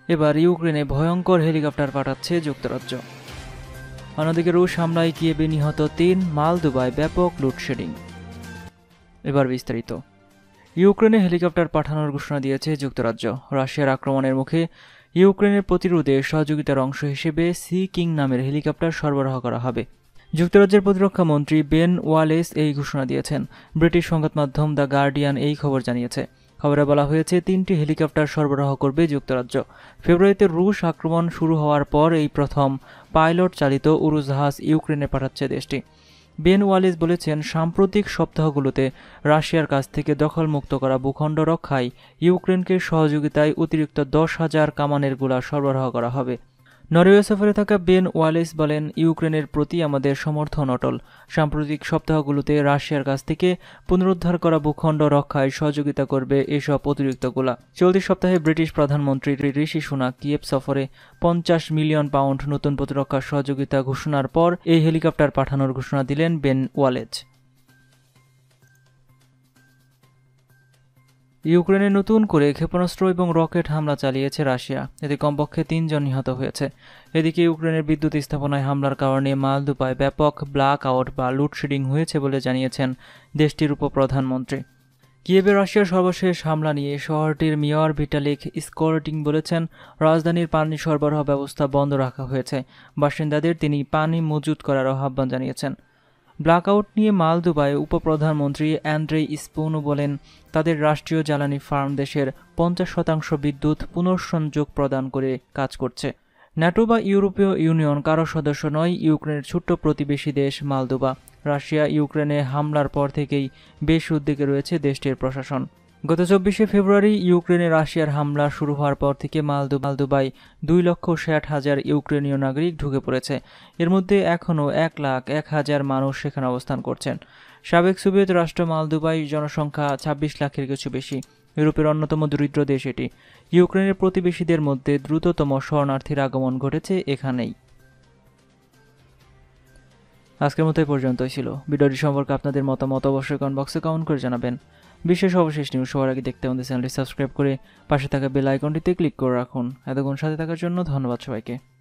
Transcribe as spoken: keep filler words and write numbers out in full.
এবার ইউক্রেনে ভয়ঙ্কর হেলিকপ্টার পাঠাচ্ছে যুক্তরাজ্য। অন্যদিকে রুশ হামলায় কিয়েভে নিহত তিন, মালদোভায় ব্যাপক লোডশেডিং। এবার বিস্তারিত। ইউক্রেনে হেলিকপ্টার পাঠানোর ঘোষণা দিয়েছে যুক্তরাজ্য। রাশিয়ার আক্রমণের মুখে ইউক্রেনের প্রতিরোধে সহযোগিতার অংশ হিসেবে সি কিং নামের হেলিকপ্টার সরবরাহ করা হবে। যুক্তরাজ্যের প্রতিরক্ষা মন্ত্রী বেন ওয়ালেস এই ঘোষণা দিয়েছেন। ব্রিটিশ সংবাদ মাধ্যম দ্য গার্ডিয়ান এই খবর জানিয়েছে। খবরে বলা হয়েছে, তিনটি হেলিকপ্টার সরবরাহ করবে যুক্তরাজ্য। ফেব্রুয়ারিতে রুশ আক্রমণ শুরু হওয়ার পর এই প্রথম পাইলট চালিত উড়োজাহাজ ইউক্রেনে পাঠাচ্ছে দেশটি। বেন ওয়ালেস বলেছেন, সাম্প্রতিক সপ্তাহগুলোতে রাশিয়ার কাছ থেকে দখলমুক্ত করা ভূখণ্ড রক্ষায় ইউক্রেনকে সহযোগিতায় অতিরিক্ত দশ হাজার কামানের গোলা সরবরাহ করা হবে। নরওয়ে সফরে থাকা বেন ওয়ালেস বলেন, ইউক্রেনের প্রতি আমাদের সমর্থন অটল। সাম্প্রতিক সপ্তাহগুলোতে রাশিয়ার কাছ থেকে পুনরুদ্ধার করা ভূখণ্ড রক্ষায় সহযোগিতা করবে এসব অতিরিক্ত গোলা। চলতি সপ্তাহে ব্রিটিশ প্রধানমন্ত্রী ঋষি সুনাক কিয়েভ সফরে পঞ্চাশ মিলিয়ন পাউন্ড নতুন প্রতিরক্ষা সহযোগিতা ঘোষণার পর এই হেলিকপ্টার পাঠানোর ঘোষণা দিলেন বেন ওয়ালেস। ইউক্রেনে নতুন করে ক্ষেপণাস্ত্র এবং রকেট হামলা চালিয়েছে রাশিয়া। এতে কমপক্ষে তিনজন নিহত হয়েছে। এদিকে ইউক্রেনের বিদ্যুৎ স্থাপনায় হামলার কারণে মালদোভায় ব্যাপক ব্ল্যাক আউট বা লোডশেডিং হয়েছে বলে জানিয়েছেন দেশটির উপপ্রধানমন্ত্রী। কিয়েভে রাশিয়ার সর্বশেষ হামলা নিয়ে শহরটির মেয়র ভিটালিক স্কোরটিং বলেছেন, রাজধানীর পানি সরবরাহ ব্যবস্থা বন্ধ রাখা হয়েছে। বাসিন্দাদের তিনি পানি মজুত করার আহ্বান জানিয়েছেন। ব্ল্যাকআউট নিয়ে মালদোভায় উপপ্রধানমন্ত্রী অ্যান্ড্রেই স্পুনো বলেন, তাদের রাষ্ট্রীয় জ্বালানি ফার্ম দেশের পঞ্চাশ শতাংশ বিদ্যুৎ পুনঃসংযোগ প্রদান করে কাজ করছে। ন্যাটো বা ইউরোপীয় ইউনিয়ন কারো সদস্য নয় ইউক্রেনের ছোট্ট প্রতিবেশী দেশ মালদোভা। রাশিয়া ইউক্রেনে হামলার পর থেকেই বেশ উদ্বেগে রয়েছে দেশটির প্রশাসন। গত চব্বিশে ফেব্রুয়ারি ইউক্রেনে রাশিয়ার হামলা শুরু হওয়ার পর থেকে মালদোভায় দুই লক্ষ ষাট হাজার ইউক্রেনীয় নাগরিক ঢুকে পড়েছে। এর মধ্যে এখনও এক লাখ এক হাজার মানুষ সেখানে অবস্থান করছেন। সাবেক সোভিয়েত রাষ্ট্র মালদোভায় জনসংখ্যা ছাব্বিশ লাখের কিছু বেশি। ইউরোপের অন্যতম দরিদ্র দেশ এটি। ইউক্রেনের প্রতিবেশীদের মধ্যে দ্রুততম শরণার্থীর আগমন ঘটেছে এখানেই। আজকের মতো এই পর্যন্তই ছিল। ভিডিওটি সম্পর্কে আপনাদের মতামত অবশ্যই কমেন্ট বক্সে কমেন্ট করে জানাবেন। বিশেষ সর্বশেষ নিউজ সবার আগে দেখতে আমাদের চ্যানেলটি সাবস্ক্রাইব করে পাশে থাকা বেল আইকনটিতে ক্লিক করে রাখুন। এতক্ষণ সাথে থাকার জন্য ধন্যবাদ সবাইকে।